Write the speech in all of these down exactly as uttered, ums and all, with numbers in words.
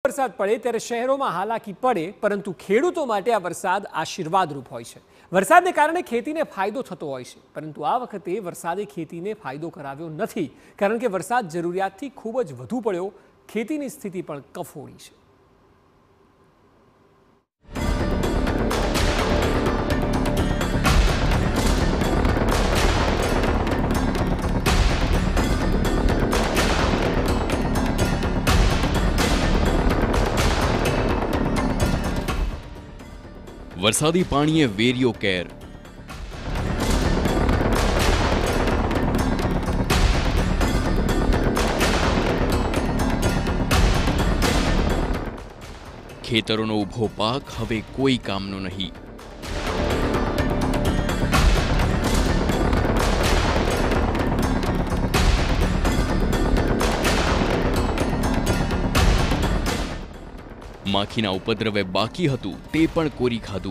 વરસાદ પડે ત્યારે શહેરોમાં હાલાકી પડે, પરંતુ ખેડૂતો માટે આ વરસાદ આશીર્વાદરૂપ હોય છે। વરસાદને કારણે ખેતીને ફાયદો થતો હોય છે, પરંતુ આ વખતે વરસાદે ખેતીને ફાયદો કરાવ્યો નથી, કારણ કે વરસાદ જરૂરિયાતથી ખૂબ જ વધુ પડ્યો। ખેતીની સ્થિતિ પણ કફોડી છે। વરસાદી પાણીએ વેર્યો કેર। ખેતરોનો ઊભો પાક હવે કોઈ કામનો નહીં। માખીના ઉપદ્રવે બાકી હતું તે પણ કોરી ખાધું।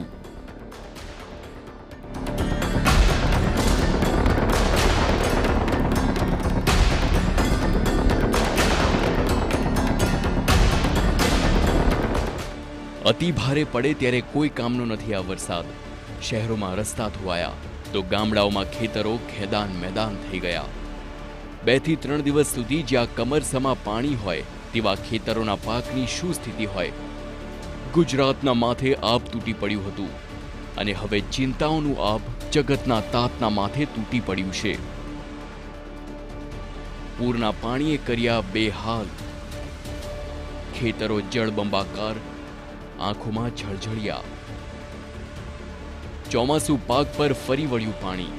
અતિ ભારે પડે ત્યારે કોઈ કામનો નથી આ વરસાદ। શહેરોમાં રસ્તા ધોવાયા તો ગામડાઓમાં ખેતરો ખેદાન મેદાન થઈ ગયા। બે થી ત્રણ દિવસ સુધી જ્યાં કમરસમા પાણી હોય તેવા ખેતરોના પાકની શું સ્થિતિ હોય। ગુજરાતના માથે આબ તૂટી પડ્યું હતું અને હવે ચિંતાઓનું આબ જગતના તાતના માથે તૂટી પડ્યું છે। પૂરના પાણીએ કર્યા બેહાલ, ખેતરો જળબંબાકાર, આંખોમાં ઝળઝળિયા। ચોમાસુ પાક પર ફરી વળ્યું પાણી।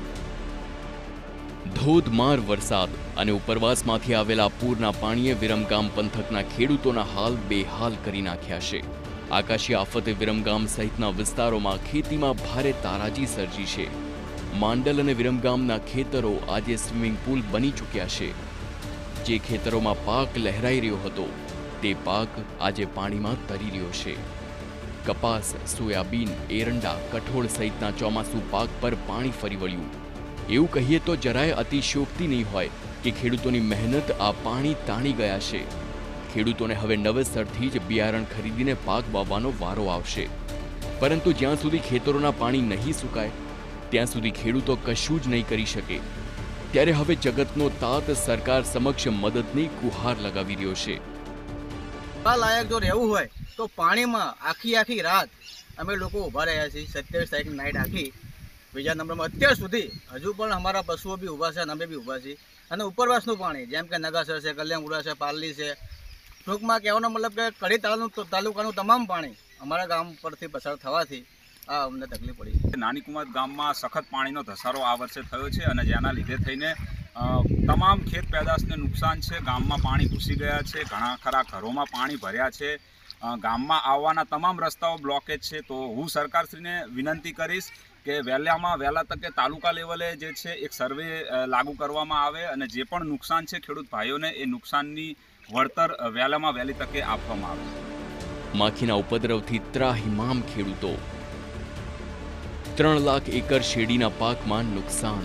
ધોધમાર વરસાદ અને ઉપરવાસમાંથી આવેલા પૂરના પાણીએ વિરમગામ પંથકના ખેડૂતોના હાલ બેહાલ કરી નાખ્યા છે। આકાશી આફતે વિરમગામ સહિતના વિસ્તારોમાં ખેતીમાં ભારે તારાજી સર્જી છે। માંડલ અને વિરમગામના ખેતરો આજે સ્વિમિંગ પુલ બની ચૂક્યા છે। જે ખેતરોમાં પાક લહેરાઈ રહ્યો હતો તે પાક આજે પાણીમાં તરી રહ્યો છે। કપાસ, સોયાબીન, એરંડા, કઠોળ સહિતના ચોમાસુ પાક પર પાણી ફરી વળ્યું। એવું કહીએ તો જરાય અતિશયોક્તિ નહીં હોય કે ખેડૂતોની મહેનત આ પાણી તાણી ગયા છે। ખેડૂતોને હવે નવેસરથી જ બિયારણ ખરીદીને પાક વાવવાનો વારો આવશે, પરંતુ જ્યાં સુધી ખેતરોના પાણી નહીં સુકાય ત્યાં સુધી ખેડૂતો કશું જ નહીં કરી શકે। ત્યારે હવે જગતનો તાત સરકાર સમક્ષ મદદની ગુહાર લગાવી રહ્યો છે। લાયક જો રહેવું હોય તો પાણીમાં આખી આખી રાત અમે લોકો ઊભા રહ્યા છીએ। સત્યાવીસ તારીખની નાઇટ આખી બીજા નંબરમાં અત્યાર સુધી હજુ પણ અમારા પશુઓ બી ઊભા છે અને અમે બી ઊભા છીએ। અને ઉપરવાસનું પાણી જેમ કે નગાસર છે, કલ્યાણપુરા છે, પારલી છે, ટૂંકમાં કહેવાનો મતલબ કે કડી તાલુકાનું તમામ પાણી અમારા ગામ પરથી પસાર થવાથી આ અમને તકલીફ પડી છે। નાની કુમાર ગામમાં સખત પાણીનો ધસારો આ વર્ષે થયો છે અને જેના લીધે થઈને તમામ ખેત પેદાશને નુકસાન છે। ગામમાં પાણી ઘૂસી ગયા છે, ઘણા ખરા ઘરોમાં પાણી ભર્યા છે, ગામમાં આવવાના તમામ રસ્તાઓ બ્લોકેજ છે। તો હું સરકારશ્રીને વિનંતી કરીશ કે વહેલામાં વહેલા તકે તાલુકા લેવલે જે છે એક સર્વે લાગુ કરવામાં આવે અને જે પણ નુકસાન છે ખેડૂત ભાઈઓને એ નુકસાનની વળતર વહેલામાં વહેલી તકે આપવામાં આવે। માખીના ઉપદ્રવથી ત્રાહિમામ ખેડૂતો। ત્રણ લાખ એકર શેરડીના પાકમાં નુકસાન।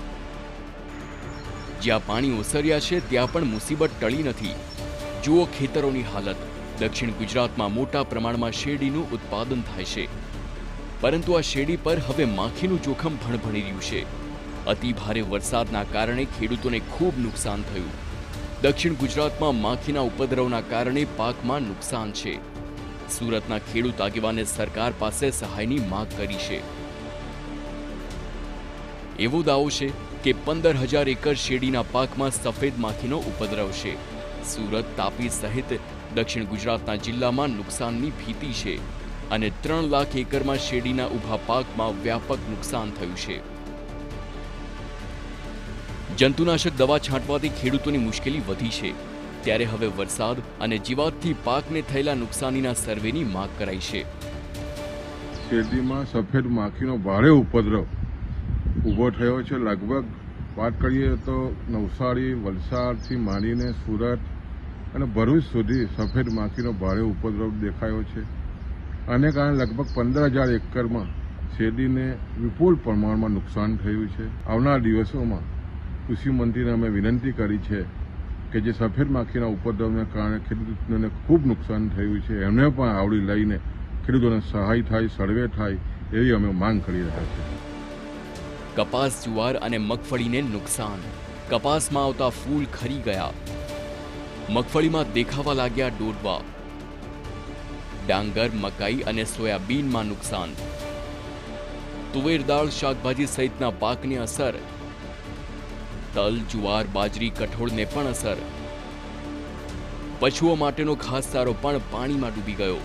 જ્યાં પાણી ઓસર્યા છે ત્યાં પણ મુસીબત ટળી નથી। જુઓ ખેતરોની હાલત। દક્ષિણ ગુજરાતમાં મોટા પ્રમાણમાં શેરડીનું ઉત્પાદન થાય છે, પરંતુ આ શેરડી પર હવે માખીનું જોખમ ભણભણી રહ્યું છે। અતિ ભારે વરસાદના કારણે ખેડૂતોને ખૂબ નુકસાન થયું। દક્ષિણ ગુજરાતમાં માખીના ઉપદ્રવના કારણે પાકમાં નુકસાન છે। સુરતના ખેડૂત આગેવાને સરકાર પાસે સહાયની માંગ કરી છે। એવો દાવો છે કે પંદર હજાર એકર શેરડીના પાકમાં સફેદ માખીનો ઉપદ્રવ છે। સુરત, તાપી સહિત દક્ષિણ ગુજરાતના જિલ્લામાં નુકસાનની ભીતિ છે અને ત્રણ લાખ એકરમાં શેરડીના ઊભા પાકમાં વ્યાપક નુકસાન થયું છે। જંતુનાશક દવા છાંટવાથી ખેડૂતોની મુશ્કેલી વધી છે, ત્યારે હવે વરસાદ અને જીવાતથી પાકને થયેલા નુકસાનીના સર્વેની માંગ કરાઈ છે। શેરડીમાં સફેદ માખીનો ભારે ઉપદ્રવ ઊભો થયો છે। લગભગ વાત કરીએ તો નવસારી, વલસાડથી માંડીને સુરત અને ભરૂચ સુધી સફેદ માખીનો ભારે ઉપદ્રવ દેખાયો છે। આને કારણે લગભગ પંદર હજાર એકરમાં શેરડીને વિપુલ પ્રમાણમાં નુકસાન થયું છે। આવનાર દિવસોમાં કૃષિ મંત્રીને અમે વિનંતી કરી છે કે જે સફેદ માખીના ઉપદ્રવને કારણે ખેડૂતોને ખૂબ નુકસાન થયું છે એમને પણ આવડી લઈને ખેડૂતોને સહાય થાય, સર્વે થાય એવી અમે માંગ કરી રહ્યા છીએ. કપાસ, જુવાર અને મગફળીને નુકસાન. કપાસમાં આવતા ફૂલ ખરી ગયા. મગફળીમાં દેખાવા લાગ્યા ડોડવા. ડાંગર, મકાઈ અને સોયાબીનમાં નુકસાન. તુવેર દાળ, શાકભાજી સહિતના પાકને અસર. તલ, જુવાર, બાજરી, કઠોળને પણ અસર. પશુઓ માટેનો ઘાસચારો પણ પાણીમાં ડૂબી ગયો.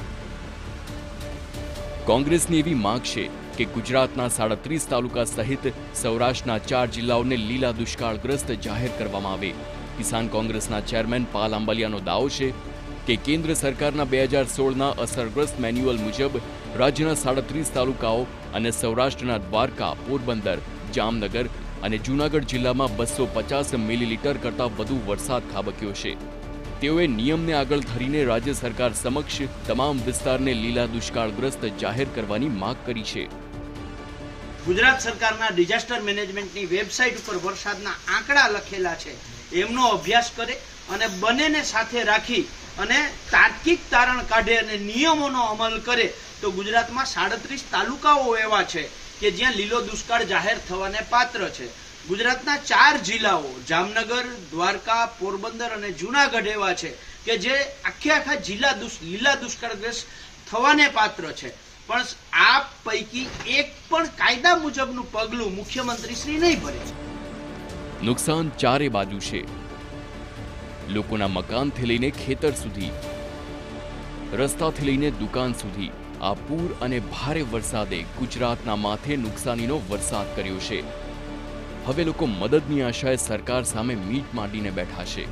કોંગ્રેસની એવી માંગ છે કે ગુજરાતના સાડત્રીસ તાલુકા સહિત સૌરાષ્ટ્રના ચાર જિલ્લાઓને લીલા દુષ્કાળગ્રસ્ત જાહેર કરવામાં આવે. કિસાન કોંગ્રેસના ચેરમેન પાલ આંબલિયાનો દાવો છે કે કેન્દ્ર સરકારના બે હજાર સોળના અસરગ્રસ્ત મેન્યુઅલ મુજબ રાજ્યના સાડત્રીસ તાલુકાઓ અને સૌરાષ્ટ્રના દ્વારકા, પોરબંદર, જામનગર અને જૂનાગઢ જિલ્લામાં બસો પચાસ મિલીલીટર કરતાં વધુ વરસાદ ખાબક્યો છે. તેઓએ નિયમને આગળ ધરીને રાજ્ય સરકાર સમક્ષ તમામ વિસ્તારને લીલા દુષ્કાળગ્રસ્ત જાહેર કરવાની માંગ કરી છે. ગુજરાત સરકારના ડિઝાસ્ટર મેનેજમેન્ટની વેબસાઇટ ઉપર વરસાદના આંકડા લખેલા છે, એમનો અભ્યાસ કરે અને બંનેને સાથે રાખી અને તાર્કિક તારણ કાઢે અને નિયમોનો અમલ કરે તો ગુજરાતમાં સાડત્રીસ તાલુકાઓ એવા છે કે જ્યાં લીલો દુષ્કાળ જાહેર થવાને પાત્ર છે. ગુજરાતના ચાર જિલ્લાઓ જામનગર, દ્વારકા, પોરબંદર અને જૂનાગઢ એવા છે કે જે આખે આખા જિલ્લા લીલા દુષ્કાળગ્રસ્ત થવાને પાત્ર છે. પણ આ પૈકી એક પણ કાયદા મુજબનું પગલું મુખ્યમંત્રી શ્રી નહીં ભરે. નુકસાન ચારે બાજુ છે. લોકોના મકાનથી લઈને ખેતર સુધી, રસ્તાથી લઈને દુકાન સુધી આ પૂર અને ભારે વરસાદે ગુજરાતના માથે નુકસાનીનો વરસાદ કર્યો છે. હવે લોકો મદદની આશાએ સરકાર સામે મીટ માંડીને બેઠા છે.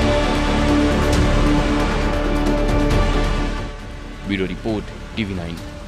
Bureau report, TV nine.